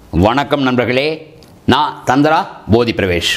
வணக்கம் நண்பர்களே, நான் தந்திரா போதி பிரவேஷ்.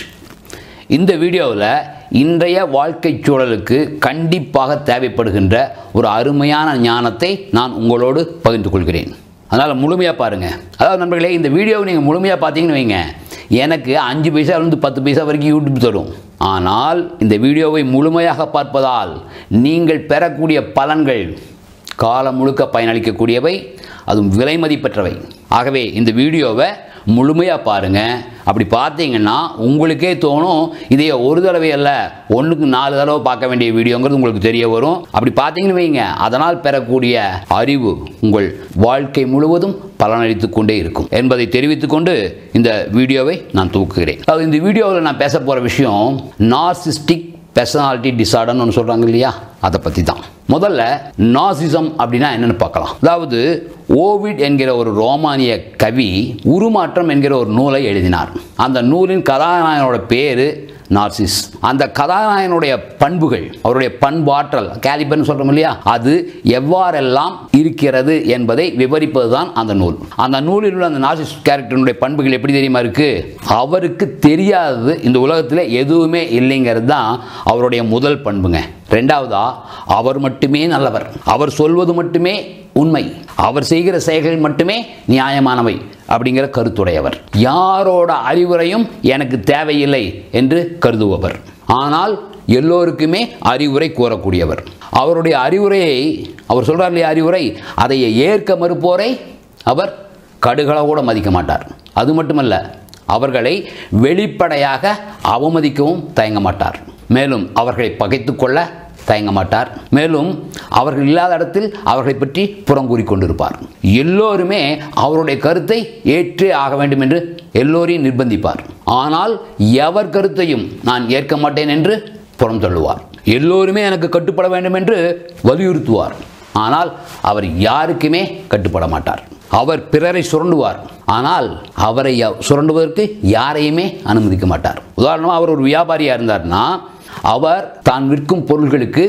இந்த வீடியோவில் இன்றைய வாழ்க்கை சூழலுக்கு கண்டிப்பாக தேவைப்படுகின்ற ஒரு அருமையான ஞானத்தை நான் உங்களோடு பகிர்ந்து கொள்கிறேன். அதனால் முழுமையாக பாருங்கள். அதாவது நண்பர்களே, இந்த வீடியோவை நீங்கள் முழுமையாக பார்த்தீங்கன்னு வைங்க, எனக்கு 5 பைசாவிலிருந்து 10 பைசா வரைக்கும் யூடியூப் தரும். ஆனால் இந்த வீடியோவை முழுமையாக பார்ப்பதால் நீங்கள் பெறக்கூடிய பலன்கள் காலம் முழுக்க பயனளிக்கக்கூடியவை, அதுவும் விலை மதிப்பற்றவை. ஆகவே இந்த வீடியோவை முழுமையாக பாருங்கள். அப்படி பார்த்தீங்கன்னா உங்களுக்கே தோணும், இதையே ஒரு தடவை அல்ல 1க்கு 4 தடவை பார்க்க வேண்டிய வீடியோங்கிறது உங்களுக்கு தெரிய வரும். அப்படி பார்த்தீங்கன்னு வைங்க, அதனால் பெறக்கூடிய அறிவு உங்கள் வாழ்க்கை முழுவதும் பலனளித்துக் கொண்டே இருக்கும் என்பதை தெரிவித்துக் கொண்டு இந்த வீடியோவை நான் துவக்குகிறேன். அதாவது இந்த வீடியோவில் நான் பேச போகிற விஷயம் நார்சிஸ்டிக் பர்சனாலிட்டி டிசார்டர்னு ஒன்று சொல்கிறாங்க இல்லையா, அதை பற்றி தான். முதல்ல நார்சிசம் அப்படின்னா என்னென்னு பார்க்கலாம். அதாவது ஓவிட் என்கிற ஒரு ரோமானிய கவி உருமாற்றம் என்கிற ஒரு நூலை எழுதினார். அந்த நூலின் கதாநாயகனோட பேர் நார்சிஸ். அந்த கதாநாயகனுடைய பண்புகள், அவருடைய பண்பாற்றல், கேலிபர்னு சொல்கிறோம் இல்லையா, அது எவ்வாறெல்லாம் இருக்கிறது என்பதை விவரிப்பது தான் அந்த நூல். அந்த நூலில் உள்ள அந்த நார்சிஸ் கேரக்டருடைய பண்புகள் எப்படி தெரியுமா இருக்கு? அவருக்கு தெரியாதது இந்த உலகத்தில் எதுவுமே இல்லைங்கிறது தான் அவருடைய முதல் பண்புங்க. ரெண்டாவதா, அவர் மட்டுமே நல்லவர், அவர் சொல்வது மட்டுமே உண்மை, அவர் செய்கிற செயல்கள் மட்டுமே நியாயமானவை அப்படிங்கிற கருத்துடையவர். யாரோட அறிவுரையும் எனக்கு தேவையில்லை என்று கருதுபவர், ஆனால் எல்லோருக்குமே அறிவுரை கூறக்கூடியவர். அவருடைய அறிவுரையை, அவர் சொல்றார் இல்லையா அறிவுரை, அதை ஏற்க மறுப்போரை அவர் கடுகள கூட மதிக்க மாட்டார். அது மட்டுமல்ல, அவர்களை வெளிப்படையாக அவமதிக்கவும் தயங்க மாட்டார். மேலும் அவர்களை பகைத்து கொள்ள தயங்க மாட்டார். மேலும் அவர்கள் இல்லாத இடத்தில் அவர்களை பற்றி புறங்கூறி கொண்டிருப்பார். எல்லோருமே அவருடைய கருத்தை ஏற்றே ஆக வேண்டும் என்று எல்லோரையும் நிர்பந்திப்பார். ஆனால் எவர் கருத்தையும் நான் ஏற்க மாட்டேன் என்று புறம் தள்ளுவார். எல்லோருமே எனக்கு கட்டுப்பட வேண்டும் என்று வலியுறுத்துவார். ஆனால் அவர் யாருக்குமே கட்டுப்பட மாட்டார். அவர் பிறரை சுரண்டுவார், ஆனால் அவரை சுரண்டுவதற்கு யாரையுமே அனுமதிக்க மாட்டார். உதாரணமாக, அவர் ஒரு வியாபாரியாக இருந்தார்னா அவர் தான் விற்கும் பொருள்களுக்கு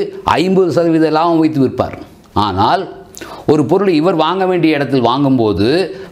50% லாபம் வைத்து விற்பார். ஆனால் ஒரு பொருளை இவர் வாங்க வேண்டிய இடத்தில் வாங்கும்போது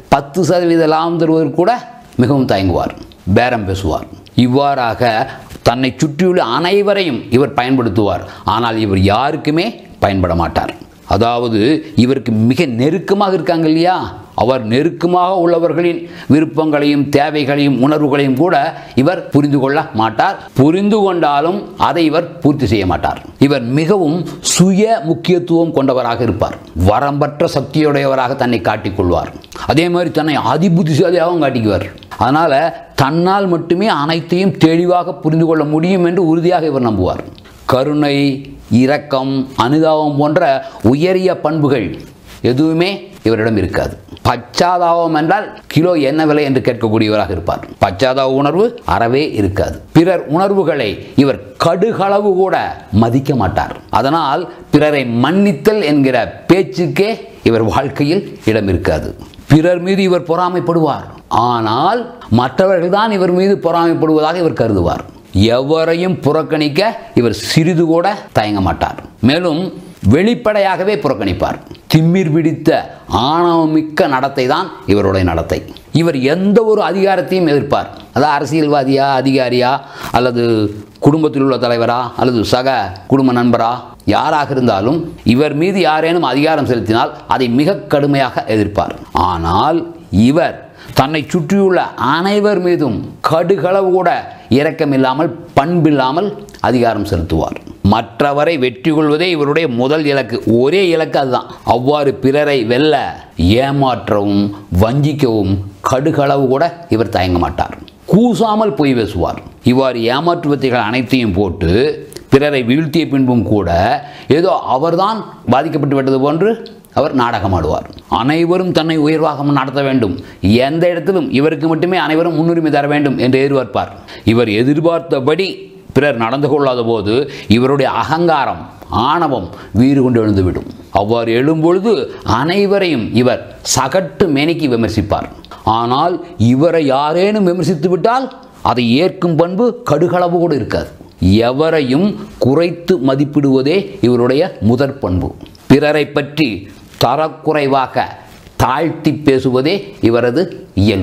10% லாபம் தருவதற்கு கூட மிகவும் தயங்குவார், பேரம் பேசுவார். இவ்வாறாக தன்னை சுற்றியுள்ள அனைவரையும் இவர் பயன்படுத்துவார், ஆனால் இவர் யாருக்குமே பயன்பட மாட்டார். அதாவது இவருக்கு மிக நெருக்கமாக இருக்காங்க இல்லையா, அவர் நெருக்கமாக உள்ளவர்களின் விருப்பங்களையும் தேவைகளையும் உணர்வுகளையும் கூட இவர் புரிந்து கொள்ள மாட்டார். புரிந்து கொண்டாலும் அதை இவர் பூர்த்தி செய்ய மாட்டார். இவர் மிகவும் சுய முக்கியத்துவம் கொண்டவராக இருப்பார். வரம்பற்ற சக்தியுடையவராக தன்னை காட்டிக்கொள்வார். அதே மாதிரி தன்னை அதிபுத்திசாலியாகவும் காட்டிக்குவார். அதனால் தன்னால் மட்டுமே அனைத்தையும் தெளிவாக புரிந்து கொள்ள முடியும் என்று உறுதியாக இவர் நம்புவார். கருணை, இரக்கம், அனுதாபம் போன்ற உயரிய பண்புகள் எதுவுமே இவரிடம் இருக்காது. பச்சாதாபம் என்றால் கிலோ என்ன விலை என்று கேட்கக்கூடியவராக இருப்பார். பச்சாதாப உணர்வு அறவே இருக்காது. பிறர் உணர்வுகளை இவர் கடுகளவு கூட மதிக்க மாட்டார். அதனால் பிறரை மன்னித்தல் என்கிற பேச்சுக்கே இவர் வாழ்க்கையில் இடம் இருக்காது. பிறர் மீது இவர் பொறாமைப்படுவார், ஆனால் மற்றவர்கள் தான் இவர் மீது பொறாமைப்படுவதாக இவர் கருதுவார். எவரையும் புறக்கணிக்க இவர் சிறிது கூட தயங்க மாட்டார். மேலும் வெளிப்படையாகவே புறக்கணிப்பார். திமிர் பிடித்த ஆணவமிக்க நடத்தை தான் இவருடைய நடத்தை. இவர் எந்த ஒரு அதிகாரத்தையும் எதிர்ப்பார். அதாவது அரசியல்வாதியா, அதிகாரியா, அல்லது குடும்பத்தில் உள்ள தலைவரா, அல்லது சக குடும்ப நண்பரா, யாராக இருந்தாலும் இவர் மீது யாரேனும் அதிகாரம் செலுத்தினால் அதை மிக கடுமையாக எதிர்ப்பார். ஆனால் இவர் தன்னை சுற்றியுள்ள அனைவர் மீதும் கடுகளவு கூட இரக்கமில்லாமல், பண்பில்லாமல் அதிகாரம் செலுத்துவார். மற்றவரை வெற்றி கொள்வதே இவருடைய முதல் இலக்கு, ஒரே இலக்கு அதுதான். அவ்வாறு பிறரை வெல்ல ஏமாற்றவும் வஞ்சிக்கவும் கடுகளவு கூட இவர் தயங்க மாட்டார். கூசாமல் பொய் பேசுவார். இவ்வாறு ஏமாற்றுவத்தைகள் அனைத்தையும் போட்டு பிறரை வீழ்த்திய பின்பும் கூட ஏதோ அவர்தான் பாதிக்கப்பட்டு விட்டது போன்று அவர் நாடகமாடுவார். அனைவரும் தன்னை உயர்வாக நடத்த வேண்டும், எந்த இடத்திலும் இவருக்கு மட்டுமே அனைவரும் முன்னுரிமை தர வேண்டும் என்று எதிர்பார்ப்பார். இவர் எதிர்பார்த்தபடி பிறர் நடந்து கொள்ளாத போது இவருடைய அகங்காரம், ஆணவம் வீறு கொண்டு எழுந்துவிடும். அவ்வாறு எழும்பொழுது அனைவரையும் இவர் சகட்டு மேனிக்கு விமர்சிப்பார். ஆனால் இவரை யாரேனும் விமர்சித்து விட்டால் அதை ஏற்கும் பண்பு கடுகளவு கூட இருக்காது. எவரையும் குறைத்து மதிப்பிடுவதே இவருடைய முதற் பண்பு. பிறரை பற்றி தரக்குறைவாக தாழ்த்தி பேசுவதே இவரது இயல்பு.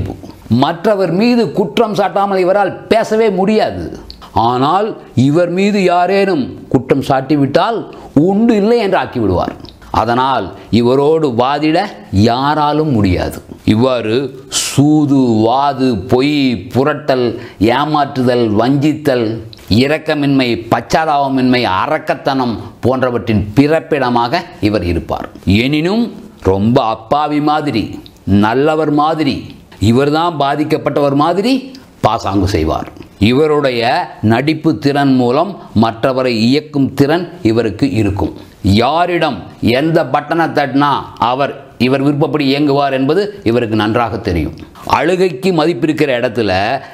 மற்றவர் மீது குற்றம் சாட்டாமல் இவரால் பேசவே முடியாது. ஆனால் இவர் மீது யாரேனும் குற்றம் சாட்டிவிட்டால் உண்டு இல்லை என்று ஆக்கிவிடுவார். அதனால் இவரோடு வாதிட யாராலும் முடியாது. இவ்வாறு சூது, வாது, பொய், புரட்டல், ஏமாற்றுதல், வஞ்சித்தல், இரக்கமின்மை, பச்சாதாபமின்மை, அரக்கத்தனம் போன்றவற்றின் பிறப்பிடமாக இவர் இருப்பார். எனினும் ரொம்ப அப்பாவி மாதிரி, நல்லவர் மாதிரி, இவர்தான் பாதிக்கப்பட்டவர் மாதிரி பாசாங்கு செய்வார். இவருடைய நடிப்பு திறன் மூலம் மற்றவரை இயக்கும் திறன் இவருக்கு இருக்கும். யாரிடம் எந்த பட்டனை தட்டினா இவர் விருப்பப்படி இயங்குவார் என்பது இவருக்கு நன்றாக தெரியும். அழுகைக்கு மதிப்பிருக்கிற இடத்துல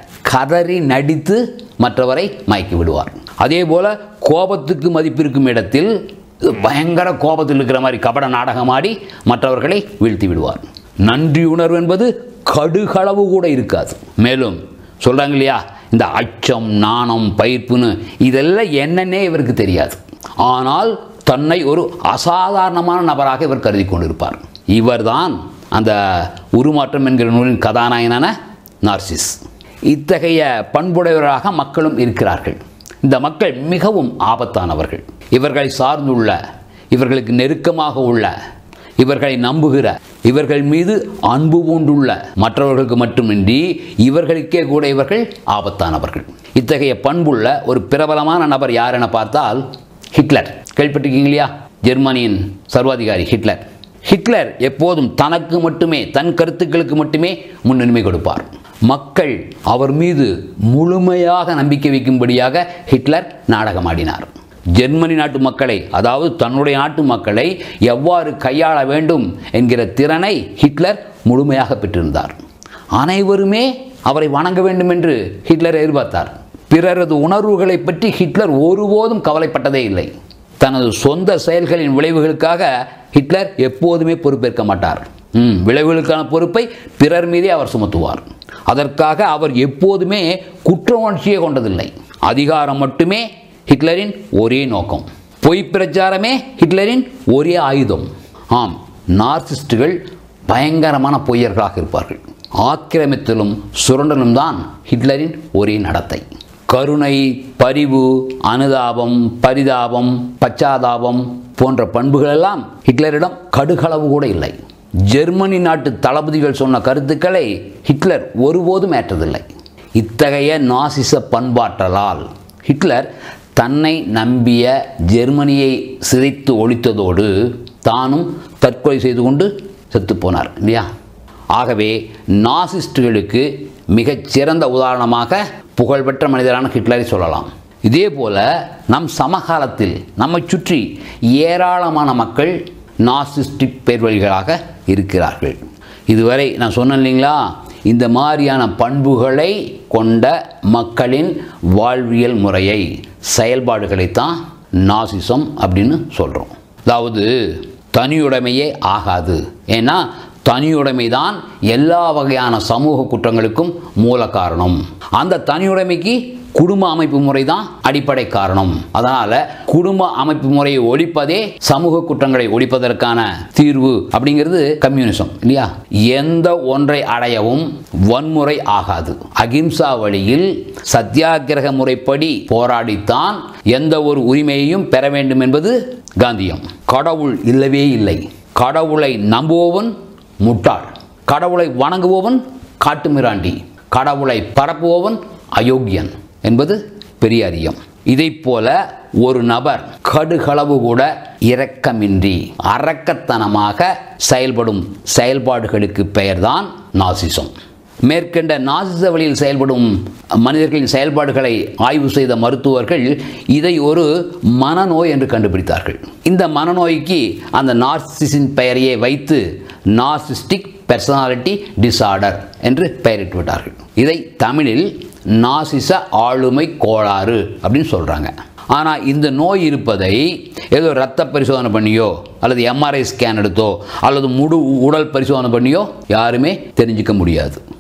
கதறி நடித்து மற்றவரை மயக்கி விடுவார். அதே போல கோபத்துக்கு மதிப்பிருக்கும் இடத்தில் பயங்கர கோபத்தில் இருக்கிற மாதிரி கபட நாடகமாடி மற்றவர்களை வீழ்த்தி விடுவார். நன்றி உணர்வு என்பது கடுகளவு கூட இருக்காது. மேலும் சொல்றாங்க இல்லையா, இந்த அச்சம், நாணம், பயிர்ப்புன்னு இதெல்லாம் என்னன்னே இவருக்கு தெரியாது. ஆனால் தன்னை ஒரு அசாதாரணமான நபராக இவர் கருதி கொண்டிருப்பார். இவர்தான் அந்த உருமாற்றம் என்கிற நூலின் கதாநாயகனான நார்சிஸ். இத்தகைய பண்புடையவராக மக்களும் இருக்கிறார்கள். இந்த மக்கள் மிகவும் ஆபத்தானவர்கள். இவர்களை சார்ந்துள்ள, இவர்களுக்கு நெருக்கமாக உள்ள, இவர்களை நம்புகிற, இவர்கள் மீது அன்பு பூண்டுள்ள மற்றவர்களுக்கு மட்டுமின்றி இவர்களுக்கே கூட இவர்கள் ஆபத்தானவர்கள். இத்தகைய பண்புள்ள ஒரு பிரபலமான நபர் யார் என பார்த்தால் ஹிட்லர். கேள்விப்பட்டிருக்கீங்க இல்லையா? ஜெர்மனியின் சர்வாதிகாரி ஹிட்லர். ஹிட்லர் எப்போதும் தனக்கு மட்டுமே, தன் கருத்துக்களுக்கு மட்டுமே முன்னுரிமை கொடுப்பார். மக்கள் அவர் மீது முழுமையாக நம்பிக்கை வைக்கும்படியாக ஹிட்லர் நாடகமாடினார். ஜெர்மனி நாட்டு மக்களை, அதாவது தன்னுடைய நாட்டு மக்களை எவ்வாறு கையாள வேண்டும் என்கிற திறனை ஹிட்லர் முழுமையாக பெற்றிருந்தார். அனைவருமே அவரை வணங்க வேண்டும் என்று ஹிட்லர் எதிர்பார்த்தார். பிறரது உணர்வுகளை பற்றி ஹிட்லர் ஒருபோதும் கவலைப்பட்டதே இல்லை. தனது சொந்த செயல்களின் விளைவுகளுக்காக ஹிட்லர் எப்போதுமே பொறுப்பேற்க மாட்டார். விளைவுகளுக்கான பொறுப்பை பிறர் மீதே அவர் சுமத்துவார். அதற்காக அவர் எப்போதுமே குற்ற உணர்ச்சியே கொண்டதில்லை. அதிகாரம் மட்டுமே ஹிட்லரின் ஒரே நோக்கம். பொய் பிரச்சாரமே ஹிட்லரின் ஒரே ஆயுதம். ஆம், நார்சிஸ்டுகள் பயங்கரமான பொய்யர்களாக இருப்பார்கள். ஆக்கிரமித்தலும் சுரண்டலும் தான் ஹிட்லரின் ஒரே நடத்தை. கருணை, பரிவு, அனுதாபம், பரிதாபம், பச்சாதாபம் போன்ற பண்புகளெல்லாம் ஹிட்லரிடம் கடுகளவு கூட இல்லை. ஜெர்மனி நாட்டு தளபதிகள் சொன்ன கருத்துக்களை ஹிட்லர் ஒருபோதும் ஏற்றதில்லை. இத்தகைய நாசிச பண்பாற்றலால் ஹிட்லர் தன்னை நம்பிய ஜெர்மனியை சிதைத்து ஒழித்ததோடு தானும் தற்கொலை செய்து கொண்டு செத்துப்போனார் இல்லையா? ஆகவே நாசிஸ்டுகளுக்கு மிகச்சிறந்த உதாரணமாக புகழ்பெற்ற மனிதரான ஹிட்லரை சொல்லலாம். இதே போல நம் சமகாலத்தில் நம்மை சுற்றி ஏராளமான மக்கள் நார்சிஸ்டிக் பேர்வழிகளாக இருக்கிறார்கள். இதுவரை நான் சொன்னேன் இல்லைங்களா, இந்த மாதிரியான பண்புகளை கொண்ட மக்களின் வாழ்வியல் முறையை, செயல்பாடுகளைத்தான் நார்சிசம் அப்படின்னு சொல்கிறோம். அதாவது தனியுடைமையே ஆகாது. ஏன்னா தனியுடைமை தான் எல்லா வகையான சமூக குற்றங்களுக்கும் மூல காரணம். அந்த தனியுடைமைக்கு குடும்ப அமைப்பு முறை தான் அடிப்படை காரணம். அதனால குடும்ப அமைப்பு முறையை ஒழிப்பதே சமூக குற்றங்களை ஒழிப்பதற்கான தீர்வு அப்படிங்கிறது கம்யூனிசம் இல்லையா? எந்த ஒன்றை அடையவும் வன்முறை ஆகாது. அகிம்சா வழியில் சத்தியாகிரக முறைப்படி போராடித்தான் எந்த ஒரு உரிமையையும் பெற வேண்டும் என்பது காந்தியம். கடவுள் இல்லவே இல்லை. கடவுளை நம்புபவன் முட்டாள், கடவுளை வணங்குபவன் காட்டுமிராண்டி, கடவுளை பரப்புபவன் அயோக்கியன் என்பது பெரியாரியம். இதை போல ஒரு நபர் கடுகளவு கூட இரக்கமின்றி அரக்கத்தனமாக செயல்படும் செயல்பாடுகளுக்கு பெயர்தான் நார்சிசம். மேற்கண்ட நார்சிச வழியில் செயல்படும் மனிதர்களின் செயல்பாடுகளை ஆய்வு செய்த மருத்துவர்கள் இதை ஒரு மனநோய் என்று கண்டுபிடித்தார்கள். இந்த மனநோய்க்கு அந்த நார்சிசின் பெயரையே வைத்து நார்சிஸ்டிக் பர்சனாலிட்டி டிசார்டர் என்று பெயரிட்டு விட்டார்கள். இதை தமிழில் நார்சிச ஆளுமை கோளாறு அப்படின்னு சொல்கிறாங்க. ஆனால் இந்த நோய் இருப்பதை ஏதோ இரத்த பரிசோதனை பண்ணியோ அல்லது எம்ஆர்ஐ ஸ்கேன் எடுத்தோ அல்லது முழு உடல் பரிசோதனை பண்ணியோ யாருமே தெரிஞ்சிக்க முடியாது.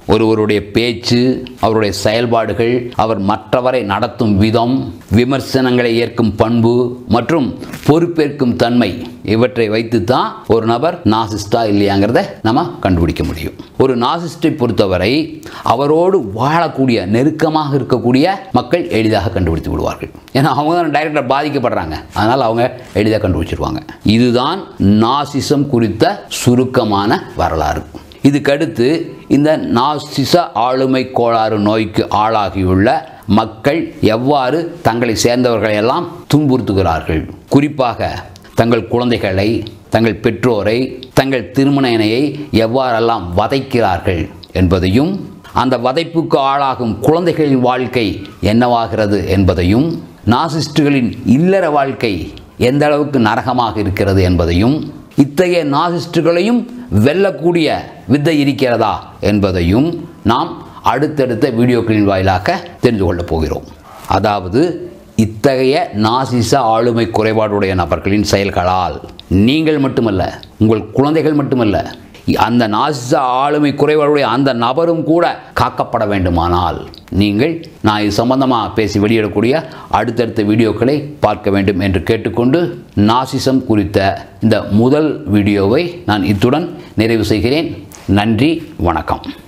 ஒருவருடைய பேச்சு, அவருடைய செயல்பாடுகள், அவர் மற்றவரை நடத்தும் விதம், விமர்சனங்களை ஏற்கும் பண்பு மற்றும் பொறுப்பேற்கும் தன்மை, இவற்றை வைத்து தான் ஒரு நபர் நார்சிஸ்டா இல்லையாங்கிறத நம்ம கண்டுபிடிக்க முடியும். ஒரு நார்சிஸ்டை பொறுத்தவரை அவரோடு வாழக்கூடிய, நெருக்கமாக இருக்கக்கூடிய மக்கள் எளிதாக கண்டுபிடித்து விடுவார்கள். ஏன்னா அவங்க தான் டைரக்டாக பாதிக்கப்படுறாங்க, அதனால் அவங்க எளிதாக கண்டுபிடிச்சிருவாங்க. இதுதான் நார்சிசம் குறித்த சுருக்கமான வரலாறு. இதுக்கடுத்து இந்த நார்சிச ஆளுமை கோளாறு நோய்க்கு ஆளாகியுள்ள மக்கள் எவ்வாறு தங்களை சேர்ந்தவர்களை எல்லாம் துன்புறுத்துகிறார்கள், குறிப்பாக தங்கள் குழந்தைகளை, தங்கள் பெற்றோரை, தங்கள் திருமண இணையை எவ்வாறெல்லாம் வதைக்கிறார்கள் என்பதையும், அந்த வதைப்புக்கு ஆளாகும் குழந்தைகளின் வாழ்க்கை என்னவாகிறது என்பதையும், நார்சிஸ்டுகளின் இல்லற வாழ்க்கை எந்த அளவுக்கு நரகமாக இருக்கிறது என்பதையும், இத்தகைய நார்சிஸ்டுகளையும் வெல்லக்கூடிய வித்தை இருக்கிறதா என்பதையும் நாம் அடுத்தடுத்த வீடியோக்களின் வாயிலாக தெரிந்து கொள்ளப் போகிறோம். அதாவது இத்தகைய நார்சிச ஆளுமை குறைபாடுடைய நபர்களின் செயல்களால் நீங்கள் மட்டுமல்ல, உங்கள் குழந்தைகள் மட்டுமல்ல, அந்த நார்சிச ஆளுமை குறைபாடுடைய அந்த நபரும் கூட காக்கப்பட வேண்டுமானால் நீங்கள் நான் இது சம்பந்தமாக பேசி வெளியிடக்கூடிய அடுத்தடுத்த வீடியோக்களை பார்க்க வேண்டும் என்று கேட்டுக்கொண்டு, நார்சிசம் குறித்த இந்த முதல் வீடியோவை நான் இத்துடன் நிறைவு செய்கிறேன். நன்றி, வணக்கம்.